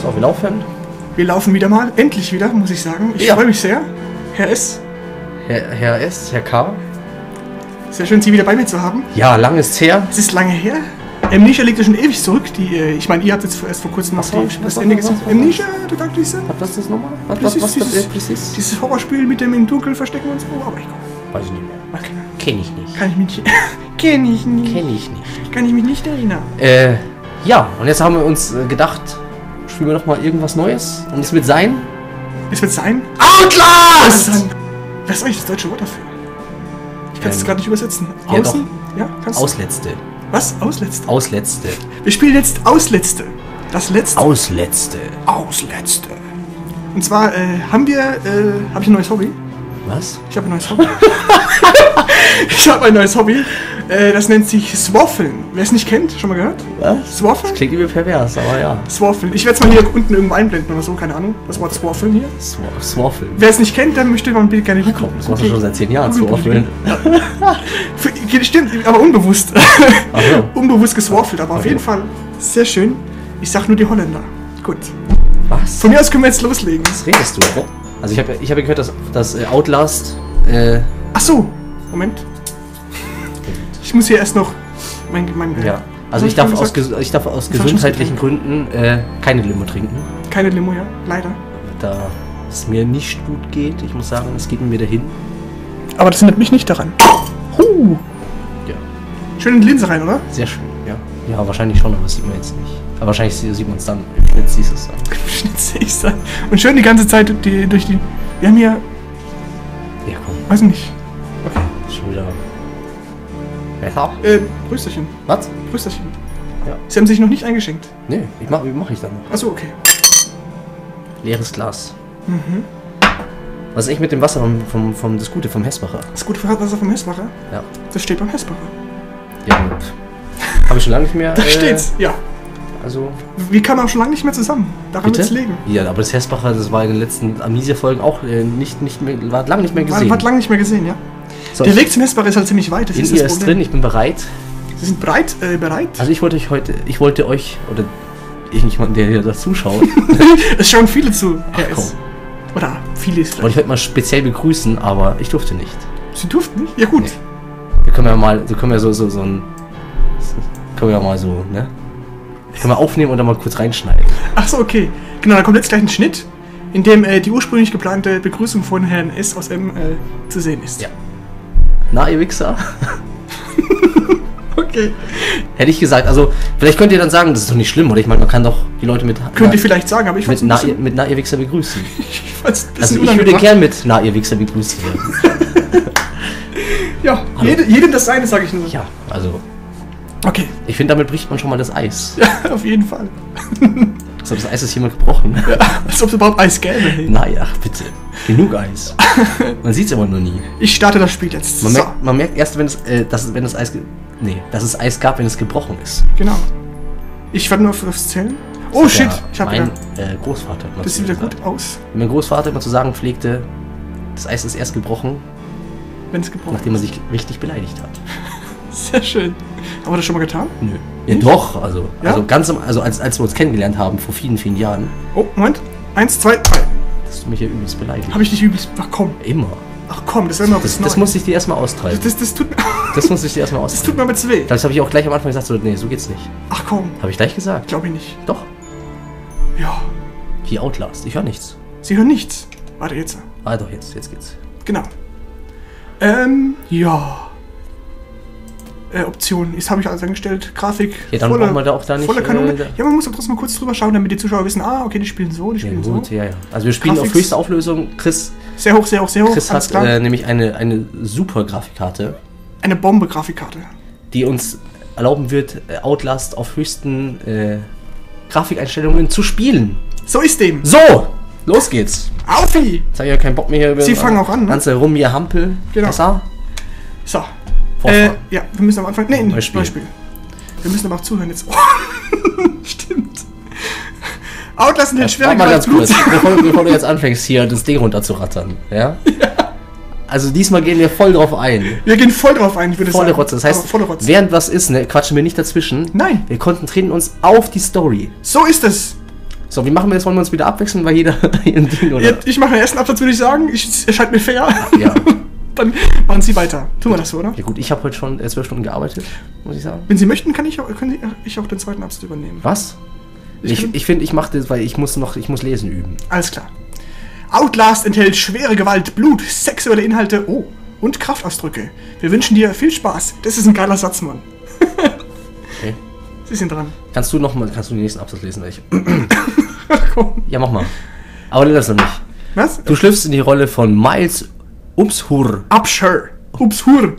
So, wir laufen. Wir laufen wieder mal. Endlich wieder, muss ich sagen. Ich freue mich sehr. Herr S. Herr S, Herr K. Sehr schön, Sie wieder bei mir zu haben. Ja, lang ist's her. Es ist lange her. Amnesia liegt ja schon ewig zurück. Ich meine, ihr habt jetzt erst vor kurzem das Ende gesehen. Amnesia, du dachtest diese? Was ist das nochmal? Was Dieses Horrorspiel mit dem im Dunkeln verstecken und so. Aber ich weiß ich nicht mehr. Okay. Kenn ich nicht. Kann ich mich nicht. Kenn ich nicht. Kann ich mich nicht erinnern. Ja, und jetzt haben wir uns gedacht, spielen wir doch mal irgendwas Neues. Und es wird sein. Es wird sein. Outlast! Was ist eigentlich das deutsche Wort dafür? Ich kann es gerade nicht übersetzen. Ja, Außen? doch. Ja, kannst du? Ausletzte. Was? Ausletzte? Ausletzte. Wir spielen jetzt Ausletzte. Das letzte. Ausletzte. Ausletzte. Und zwar habe ich ein neues Hobby. Was? Ich habe ein neues Hobby. Ich habe ein neues Hobby. Das nennt sich Swaffeln. Wer es nicht kennt, schon mal gehört? Was? Swaffeln? Das klingt irgendwie pervers, aber ja. Swaffeln. Ich werde es mal hier unten irgendwo einblenden oder so, keine Ahnung. Das Wort Swaffeln hier. Swaffeln. Wer es nicht kennt, dann möchte man ein Bild gerne gucken. Das machst du schon seit 10 Jahren, Swaffeln. Stimmt, aber unbewusst. Ach ja. Unbewusst geswaffelt, aber auf jeden Fall sehr schön. Ich sag nur die Holländer. Gut. Was? Von mir aus können wir jetzt loslegen. Was redest du? Also ich habe gehört, dass Outlast... Ach so. Moment. Ich muss hier erst noch ja. Also ich darf aus gesundheitlichen Gründen keine Limo trinken. Keine Limo, ja. Leider. Da es mir nicht gut geht. Ich muss sagen, es geht mir dahin. Aber das hindert mich nicht daran. Ja. Schön in die Linse rein, oder? Sehr schön, ja. Ja, wahrscheinlich schon, aber das sieht man jetzt nicht. Aber wahrscheinlich sieht man es dann. Im Schnitt siehst du es dann. Im Schnitt sehe ich es dann. Und schön die ganze Zeit durch die... Wir haben hier... Ja, komm. Weiß nicht. Okay. Schon wieder... Besser? Prösterchen. Was? Prösterchen. Ja. Sie haben sich noch nicht eingeschenkt. Nee, wie mach ich dann noch? Achso, okay. Leeres Glas. Mhm. Was ist eigentlich mit dem Wasser das Gute vom Hessbacher? Das gute Wasser vom Hessbacher? Ja. Das steht beim Hessbacher. Ja, gut. Habe ich schon lange nicht mehr... Da steht's, ja. Also... Wir kamen auch schon lange nicht mehr zusammen. Daran wird's liegen. Ja, aber das Hessbacher, das war in den letzten Amnesia-Folgen auch nicht mehr... War lange nicht mehr gesehen. War lange nicht mehr gesehen, ja. So, der Weg zum Hessbacher ist halt ziemlich weit. Das ihr ist drin, ich bin bereit. Sie sind bereit? Also ich wollte euch, oder irgendjemand, der hier da zuschaut... Es schauen viele zu, Herr komm. S. Oder viele ist vielleicht. Wollte ich heute mal speziell begrüßen, aber ich durfte nicht. Sie durften nicht? Ja gut. Nee. Wir können ja mal, können wir mal so, ne? Können wir aufnehmen und dann mal kurz reinschneiden. Ach so, okay. Genau, da kommt jetzt gleich ein Schnitt, in dem die ursprünglich geplante Begrüßung von Herrn S. aus M. Zu sehen ist. Ja. Na, ihr Wichser? Okay. Hätte ich gesagt, also vielleicht könnt ihr dann sagen, das ist doch nicht schlimm, oder? Ich meine, man kann doch die Leute mit... Könnt ihr vielleicht sagen, aber ich fand's mit Na, ihr Wichser begrüßen. Also ich würde gern mit Na, ihr Wichser begrüßt werden. Ja, jedem das seine, sage ich nur. Ja, also... Okay. Ich finde, damit bricht man schon mal das Eis. Ja, auf jeden Fall. Als ob das Eis ist jemand gebrochen. Ja, als ob es überhaupt Eis gäbe. Hey. Naja, bitte. Genug Eis. Man sieht es aber noch nie. Ich starte das Spiel jetzt. Man merkt erst, wenn das Eis gab, wenn es gebrochen ist. Genau. Ich werde nur aufs Zählen. Oh shit, ich habe mein Großvater. Das sieht wieder gut aus. Mein Großvater immer zu sagen pflegte, das Eis ist erst gebrochen, wenn es gebrochen nachdem man sich richtig beleidigt hat. Sehr schön. Haben wir das schon mal getan? Nö. Ja, doch, also ja? Als wir uns kennengelernt haben vor vielen, vielen Jahren. Oh, Moment. 1, 2, 3. Hast du mich ja übelst beleidigt. Habe ich dich übelst... Ach komm. Immer. Ach komm, das wäre mal was Neues. Das muss ich dir erstmal austreiben. Das muss ich dir erstmal austreiben. Das tut mir aber zu weh. Das habe ich auch gleich am Anfang gesagt, so, nee, so geht's nicht. Ach komm. Habe ich gleich gesagt. Glaube ich nicht. Doch. Ja. Wie Outlast, ich höre nichts. Sie hören nichts. Warte, jetzt. Ah doch, jetzt geht's. Genau. Ja. Optionen. Das habe ich alles eingestellt. Grafik. Ja, dann braucht man da auch da nicht... Volle Kanone. Ja, man muss doch trotzdem mal kurz drüber schauen, damit die Zuschauer wissen, okay, die spielen so, die spielen so. Ja. Also wir spielen auf höchste Auflösung. Chris... Sehr hoch, sehr hoch, sehr hoch. Chris hat nämlich eine super Grafikkarte. Eine Bombe-Grafikkarte. Die uns erlauben wird, Outlast auf höchsten Grafikeinstellungen zu spielen. So ist dem. So! Los geht's. Aufi! Jetzt habe ich ja keinen Bock mehr hier über... Sie fangen auch an, ne? Ganze Rumjahampel. Genau. Besser. So. Ja, wir müssen am Anfang... Nee, Neues Spiel. Wir müssen aber auch zuhören jetzt. Oh. Stimmt. Outlast in den schweren ganz kurz, bevor du jetzt anfängst, hier das Ding runterzurattern. Ja? Ja. Also diesmal gehen wir voll drauf ein. Wir gehen voll drauf ein, ich würde volle sagen. Rotze. Das heißt, während was ist, ne, quatschen wir nicht dazwischen. Nein. Wir konzentrieren uns auf die Story. So ist es. So, wie machen wir das? Wollen wir uns wieder abwechseln, weil jeder ein Ding, oder? Ja, ich mache den ersten Absatz, würde ich sagen. Es erscheint mir fair. Ja. Dann machen Sie weiter. Tun wir das so, oder? Ja gut, ich habe heute schon 12 Stunden gearbeitet, muss ich sagen. Wenn Sie möchten, können ich auch den zweiten Absatz übernehmen. Was? Ich finde, ich mache das, weil ich muss Lesen üben. Alles klar. Outlast enthält schwere Gewalt, Blut, sexuelle Inhalte, und Kraftausdrücke. Wir wünschen dir viel Spaß. Das ist ein geiler Satz, Mann. Okay. Sie sind dran. Kannst du den nächsten Absatz lesen? Ja, mach mal. Aber das noch nicht. Was? Du schlüpfst in die Rolle von Miles Upshur. Upshur.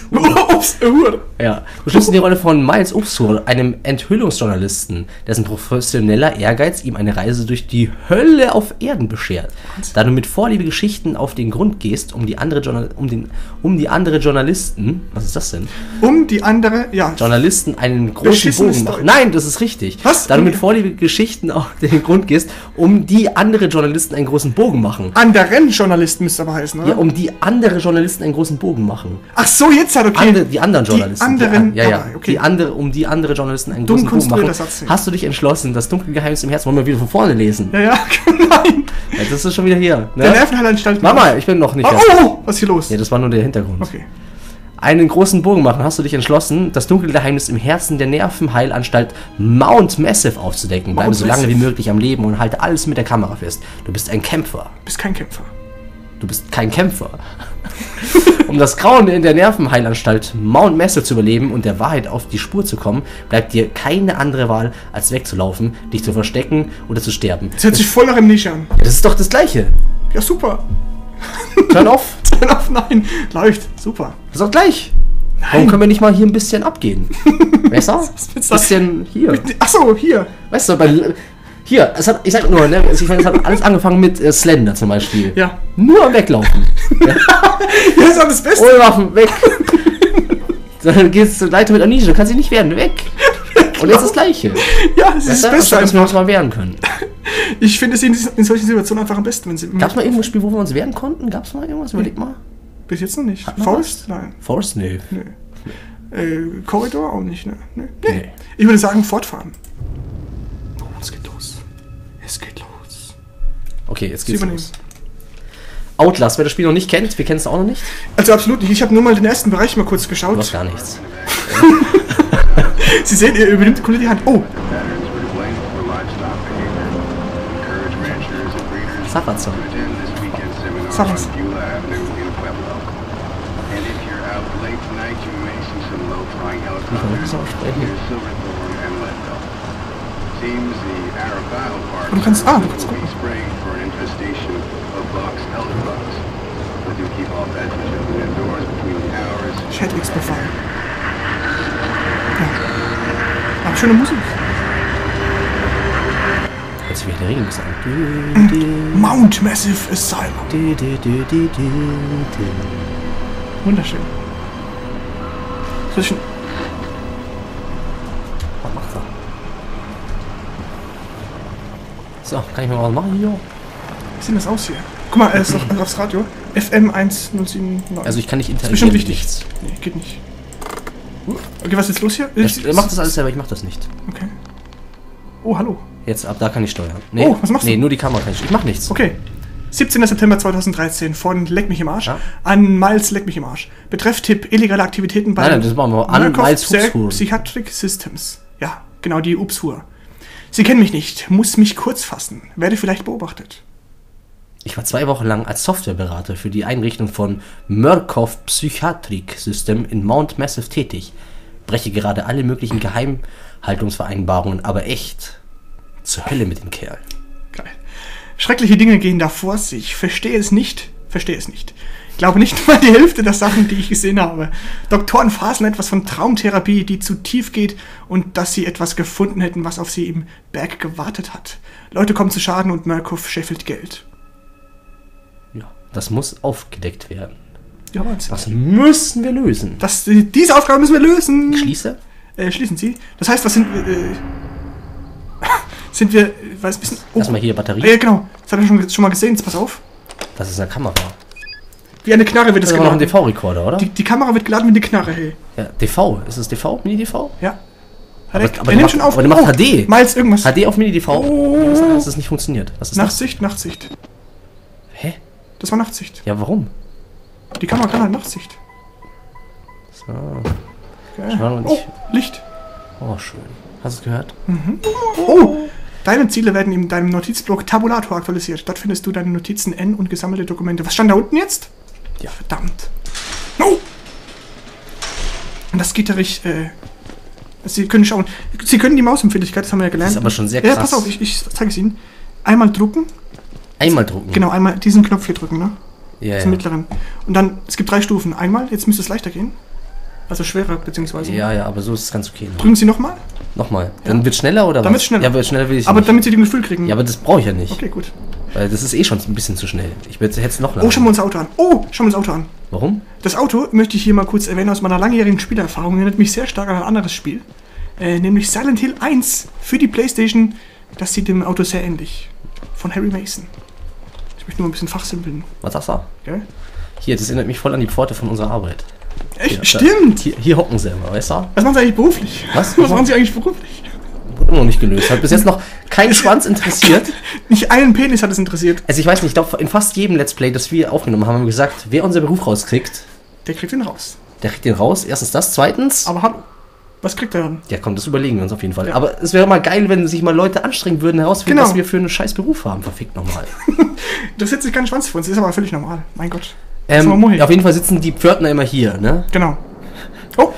Ja, du schlüpfst in die Rolle von Miles Upshur, einem Enthüllungsjournalisten, dessen professioneller Ehrgeiz ihm eine Reise durch die Hölle auf Erden beschert. Da du mit Vorliebe Geschichten auf den Grund gehst, um die andere Journalisten, was ist das denn? Journalisten einen großen Bogen machen. Nein, das ist richtig. Was? Da du mit Vorliebe Geschichten auf den Grund gehst, um die andere Journalisten einen großen Bogen machen. Anderen Journalisten müsste aber heißen, oder? Ja, um die andere Journalisten einen großen Bogen machen. Ach so, jetzt hat okay. Die anderen Journalisten. Okay. Um die andere Journalisten einen großen Bogen machen. Hast du dich entschlossen, das dunkle Geheimnis im Herzen, wollen wir wieder von vorne lesen? Ja, nein. Ja, das ist schon wieder hier. Ne? Der Nervenheilanstalt. Mama, ich bin noch nicht. Was ist hier los? Ja, das war nur der Hintergrund. Okay. Einen großen Bogen machen, hast du dich entschlossen, das dunkle Geheimnis im Herzen der Nervenheilanstalt Mount Massive aufzudecken. Bleibe so lange wie möglich am Leben und halte alles mit der Kamera fest. Du bist ein Kämpfer. Du bist kein Kämpfer. Du bist kein Kämpfer. Um das Grauen in der Nervenheilanstalt Mount Massive zu überleben und der Wahrheit auf die Spur zu kommen, bleibt dir keine andere Wahl, als wegzulaufen, dich zu verstecken oder zu sterben. Das hört sich voll nach Amnesia an. Das ist doch das Gleiche. Ja, super. Turn off. Turn off, nein. Läuft. Super. Das ist doch gleich. Nein. Warum können wir nicht mal hier ein bisschen abgehen? Weißt du? Ein bisschen hier. Achso, hier. Weißt du, hier, ich sag nur, ne, es hat alles angefangen mit Slender zum Beispiel. Ja. Nur am Weglaufen. Ja. Das ist auch das Beste. Ohne Waffen, weg. Dann geht's weiter mit Amnesia, du kannst dich nicht wehren, weg. Und jetzt das Gleiche. Ja, das ist das Beste. Dass wir uns mal wehren können. Ich finde es in solchen Situationen einfach am besten, wenn sie... Gab's mal irgendein Spiel, wo wir uns wehren konnten? Gab's mal irgendwas? Überleg mal. Bis jetzt noch nicht. Forest? Nein. Forest? Nee. Corridor auch nicht, ne? Nee. Ich würde sagen, fortfahren. Oh, es geht los. Es geht los. Okay, jetzt geht's los. Outlast, wer das Spiel noch nicht kennt, wir kennen es auch noch nicht. Also absolut nicht. Ich habe nur mal den ersten Bereich mal kurz geschaut. Du hast gar nichts. Sie sehen, ihr übernimmt die Kunde die Hand. Oh! Sarazzo. Sarazzo. Wie kann man das aussprechen? Du kannst gucken. Schädlingsbefall. Ja. Aber schöne Musik. Jetzt wird der Regen gesagt. Mount Massive Asylum. Wunderschön. Was macht er? So, kann ich mal was machen hier? Wie sieht das aus hier? Guck mal, es ist noch aufs Radio. FM 1079. Also ich kann nicht interagieren. Das ist bestimmt wichtig. Nee, geht nicht. Okay, was ist jetzt los hier? Er macht das alles selber, ich mach das nicht. Okay. Oh, hallo. Jetzt, ab da kann ich steuern. Nee, oh, was machst du? Nee, nur die Kamera kann ich mach nichts. Okay. 17. September 2013 von Leck mich im Arsch an Miles Leck mich im Arsch. Betrefftipp illegale Aktivitäten bei das machen wir an Miles Upshur. Psychiatric Systems. Ja, genau, die Upshur. Sie kennen mich nicht, muss mich kurz fassen, werde vielleicht beobachtet. Ich war 2 Wochen lang als Softwareberater für die Einrichtung von Murkoff Psychiatric System in Mount Massive tätig. Breche gerade alle möglichen Geheimhaltungsvereinbarungen, aber echt zur Hölle mit dem Kerl. Geil. Schreckliche Dinge gehen da vor sich. Verstehe es nicht. Ich glaube nicht mal die Hälfte der Sachen, die ich gesehen habe. Doktoren faseln etwas von Traumtherapie, die zu tief geht und dass sie etwas gefunden hätten, was auf sie im Berg gewartet hat. Leute kommen zu Schaden und Murkoff scheffelt Geld. Ja, das muss aufgedeckt werden. Ja, Wahnsinn. Das müssen wir lösen. Diese Aufgabe müssen wir lösen. Ich schließe. Schließen Sie. Das heißt, was sind sind wir, weiß ein bisschen... Lass mal hier Batterie. Ja, genau. Das haben wir schon mal gesehen. Jetzt pass auf. Das ist eine Kamera. Wie eine Knarre wird es geladen. Das ist noch ein DV-Rekorder, oder? Die Kamera wird geladen wie eine Knarre, hey. Ja, DV. Ist es DV? Mini-DV? Ja. Aber Er nimmt schon auf. aber der macht HD. Miles irgendwas. HD auf Mini-DV. Oh. Dass das nicht funktioniert. Was ist das? Nachtsicht, Nachtsicht. Hä? Das war Nachtsicht. Ja, warum? Die Kamera kann halt Nachtsicht. So. Okay. Schau, und Oh, Licht. Oh, schön. Hast du es gehört? Oh, deine Ziele werden in deinem Notizblock Tabulator aktualisiert. Dort findest du deine Notizen N und gesammelte Dokumente. Was stand da unten jetzt? Ja. Verdammt. No! Und das geht ja richtig, Sie können schauen. Sie können die Mausempfindlichkeit, das haben wir ja gelernt. Das ist aber schon sehr krass. Ja, pass auf, ich zeige es Ihnen. Einmal drucken. Einmal drucken. Genau, einmal diesen Knopf hier drücken, ne? Ja, Den mittleren. Und dann, es gibt 3 Stufen. Einmal, jetzt müsste es leichter gehen. Also schwerer, beziehungsweise. Ja, aber so ist es ganz okay. Drücken Sie nochmal. Nochmal. Dann wird schneller oder Dann was? wird's schneller. Ja, wird schneller will ich Aber nicht. damit Sie den Gefühl kriegen. Ja, aber das brauche ich ja nicht. Okay, gut. Weil das ist eh schon ein bisschen zu schnell. Ich hätte es noch länger. Oh, schauen wir uns das Auto an. Oh, schauen wir uns das Auto an. Warum? Das Auto möchte ich hier mal kurz erwähnen aus meiner langjährigen Spielerfahrung. Erinnert mich sehr stark an ein anderes Spiel. Nämlich Silent Hill 1 für die Playstation. Das sieht dem Auto sehr ähnlich. Von Harry Mason. Ich möchte nur ein bisschen fachsimpeln. Was sagst du? Gell? Hier, das erinnert mich voll an die Pforte von unserer Arbeit. Echt? Ja, Stimmt! Hier hocken sie immer, weißt du? Was machen Sie eigentlich beruflich? Was? Was machen Sie eigentlich beruflich? Wurde noch nicht gelöst. Hat bis jetzt noch kein Schwanz interessiert. Nicht einen Penis hat es interessiert. Also ich weiß nicht, ich glaube, in fast jedem Let's Play, das wir aufgenommen haben, haben wir gesagt, wer unser Beruf rauskriegt, Der kriegt ihn raus. der kriegt den raus. Erstens das. Zweitens, Aber hallo. Was kriegt er dann? ja komm, das überlegen wir uns auf jeden Fall. Ja. Aber es wäre mal geil, wenn sich mal Leute anstrengen würden, herausfinden, Genau. was wir für einen scheiß Beruf haben. Verfickt nochmal. Das setzt sich keinen Schwanz für uns. Das ist aber völlig normal. Mein Gott. Das ist aber Mohi. Auf jeden Fall sitzen die Pförtner immer hier, ne? Genau. Oh.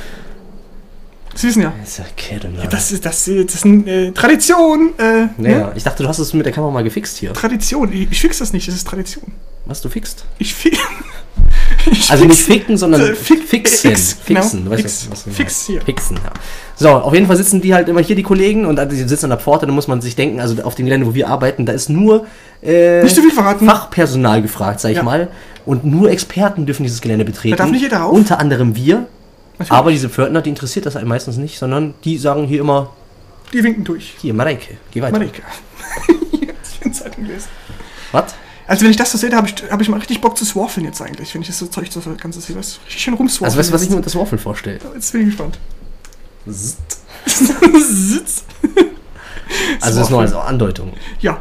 Sie wissen ja. Das ist ja Kette, ne? Das ist eine Tradition. Ja, Ne? ich dachte, du hast es mit der Kamera mal gefixt hier. Tradition. Ich fix das nicht. Das ist Tradition. Was, du fixt? Ich fix. Also nicht ficken, sondern fixen. Genau. Fixen, du weißt, Fix. was du Fix hier. Fixen, ja. So, auf jeden Fall sitzen die halt immer hier, die Kollegen, und die sitzen an der Pforte, da muss man sich denken, also auf dem Gelände, wo wir arbeiten, da ist nur Nicht zu viel verraten. Fachpersonal gefragt, sag ich Ja. mal. Und nur Experten dürfen dieses Gelände betreten. Da darf nicht jeder rauf? Unter anderem wir. Natürlich. Aber diese Pförtner, die interessiert das halt meistens nicht, sondern die sagen hier immer, Die winken durch. hier, Mareike, geh weiter. Marika. Ich bin Zeitung gelesen. Was? Also wenn ich das so sehe, da hab ich mal richtig Bock zu swarfeln jetzt eigentlich. Wenn ich das so Zeug so ganze sehe, was richtig schön rumswarfeln. Also weißt du, was ich mir unter das Waffel vorstelle? Jetzt bin ich gespannt. Zzt. Sitz. Also das ist nur als Andeutung. Ja.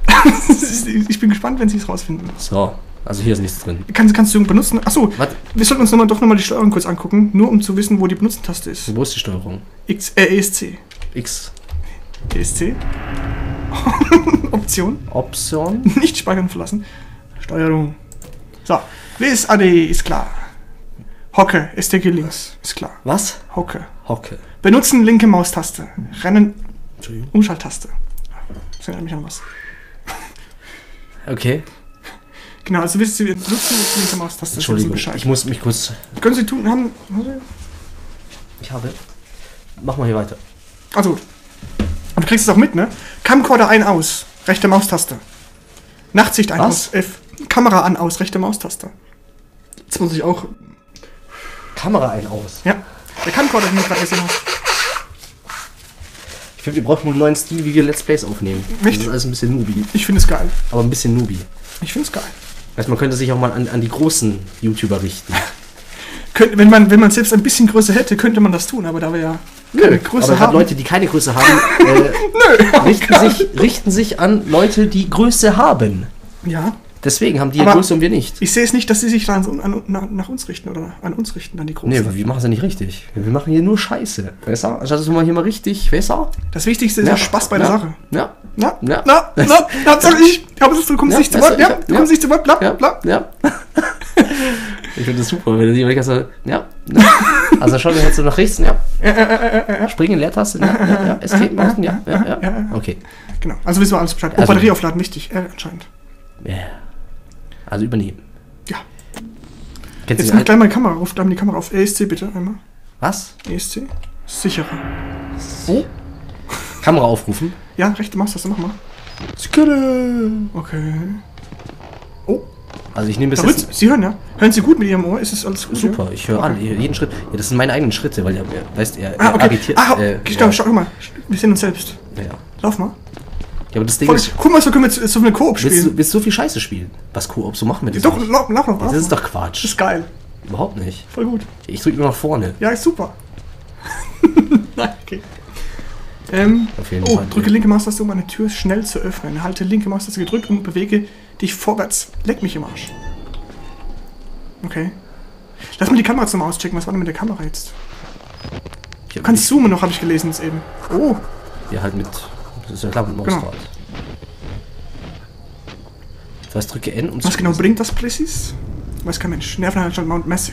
Ich bin gespannt, wenn sie es rausfinden. So, also hier ist nichts drin. Kannst du benutzen? Achso, Was? wir sollten uns doch nochmal die Steuerung kurz angucken, nur um zu wissen, wo die Benutzentaste ist. Wo ist die Steuerung? ESC. X. ESC. Option. Option. Nicht speichern verlassen. Steuerung. So. Lies AD ist klar. Hocke. STG links. Ist klar. Was? Hocke. Hocke. Benutzen linke Maustaste. Rennen. Entschuldigung. Umschalttaste. Das erinnert mich an was. Okay. Genau, also wisst ihr, wir benutzen jetzt die linke Maustaste. Entschuldigung, Bescheid. ich muss mich kurz... Können Sie tun, haben... warte. Ich habe... Mach mal hier weiter. Also gut. Und du kriegst es auch mit, ne? Camcorder ein, aus. Rechte Maustaste. Nachtsicht ein, Was? aus. F. Kamera an, aus. Rechte Maustaste. Jetzt muss ich auch... Kamera ein, aus. Ja. Der Camcorder, den du gerade gesehen hast. Ich finde, wir brauchen einen neuen Stil, wie wir Let's Plays aufnehmen. Das Echt? ist alles ein bisschen Nubi. Ich finde es geil. Aber ein bisschen Nubi. Ich finde es geil. Weißt, man könnte sich auch mal an die großen YouTuber richten. Wenn man selbst ein bisschen Größe hätte, könnte man das tun, aber da wir ja keine Größe aber haben... Leute, die keine Größe haben, richten sich an Leute, die Größe haben. Ja. Deswegen haben die Aber Größe und wir nicht. Ich sehe es nicht, dass sie sich da nach uns richten oder an uns richten, dann die Großen. Nee, wir machen es ja nicht richtig. Wir machen hier nur Scheiße. Weißt du? Anstatt dass wir mal hier mal richtig, weißt du? Das Wichtigste ist ja Spaß bei der Sache. Ja. Na, Ja. sag ich. Aber du kommst Ja, nicht zu weißt Wort. du, Ja, du kommst nicht zu Wort. Bla, Ja, bla. ja. Ich finde das super, wenn du die so, ja. Also schon, jetzt so nach rechts, ja. Springen, Leertaste, ja. Escape, Mausen, ja. Okay. Genau, also wissen wir alles Bescheid. Oh, Also- Batterie aufladen, wichtig, anscheinend. Ja. Also übernehmen. Ja. Kennst Jetzt du mach gleich mal die Kamera auf. Bleiben die Kamera auf. ESC bitte einmal. was? ESC. Sicherer. Oh. Kamera aufrufen? Ja, rechte Maustaste, mach mal. Okay. Oh, Also ich nehme bis da jetzt... wird's. Sie hören ja. Hören Sie gut mit Ihrem Ohr? Ist es alles gut? Super, ich höre alle, jeden Schritt. Ja, das sind meine eigenen Schritte, weil er weißt, er Okay. agitiert. Schau mal. Wir sehen uns selbst. Ja. Lauf mal. Ja, aber das Ding Voll, ist, guck mal, so können wir so eine Koop willst spielen. du so viel Scheiße spielen? Was Koop, so machen wir das Doch, nicht. lauf noch. Das ist doch Quatsch. Das ist geil. Überhaupt nicht. Voll gut. Ich drücke nur nach vorne. Ja, ist super. Nein, okay. Auf jeden Oh, Fall. drücke linke Maustaste, um eine Tür schnell zu öffnen. Halte linke Maustaste gedrückt und bewege dich vorwärts. Leck mich im Arsch. Okay. Lass mal die Kamera zum Auschecken. Was war denn mit der Kamera jetzt? Du kannst zoomen noch, habe ich gelesen jetzt eben. Oh. Ja, halt mit. Das ist ja klar mit Mausrad. Das heißt, drücke N, um Was genau bringt das Plessis? Weiß kein Mensch. Nervenanstalt Mount Massive.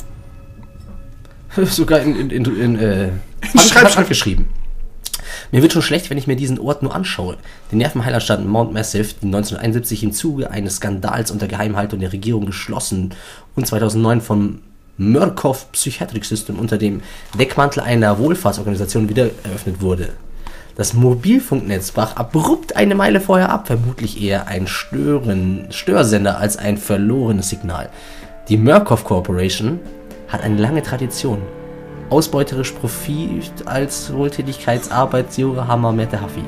Sogar Schreibschrift geschrieben. Mir wird schon schlecht, wenn ich mir diesen Ort nur anschaue. Die Nervenheilanstalt Mount Massive, die 1971 im Zuge eines Skandals unter Geheimhaltung der Regierung geschlossen und 2009 vom Murkoff Psychiatric System unter dem Deckmantel einer Wohlfahrtsorganisation wieder eröffnet wurde. Das Mobilfunknetz brach abrupt eine Meile vorher ab, vermutlich eher ein Störsender als ein verlorenes Signal. Die Murkoff Corporation hat eine lange Tradition. Ausbeuterisch Profit als Wohltätigkeitsarbeit, Jura Hammer Mette Haffi.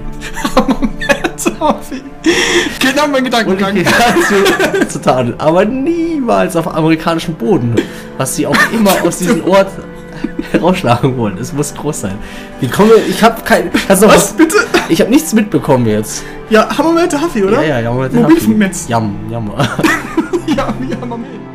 Genau mein Gedankengang. Zu tadeln, aber niemals auf amerikanischem Boden, was sie auch immer aus diesem Ort herausschlagen wollen. Es muss groß sein. Ich habe kein. Was bitte? Ich habe nichts mitbekommen jetzt. Ja, Hammer Mette Haffi, oder? Ja, Hammer Mette Haffi. Mobilfunknetz. Jammer. Ja, Hammer.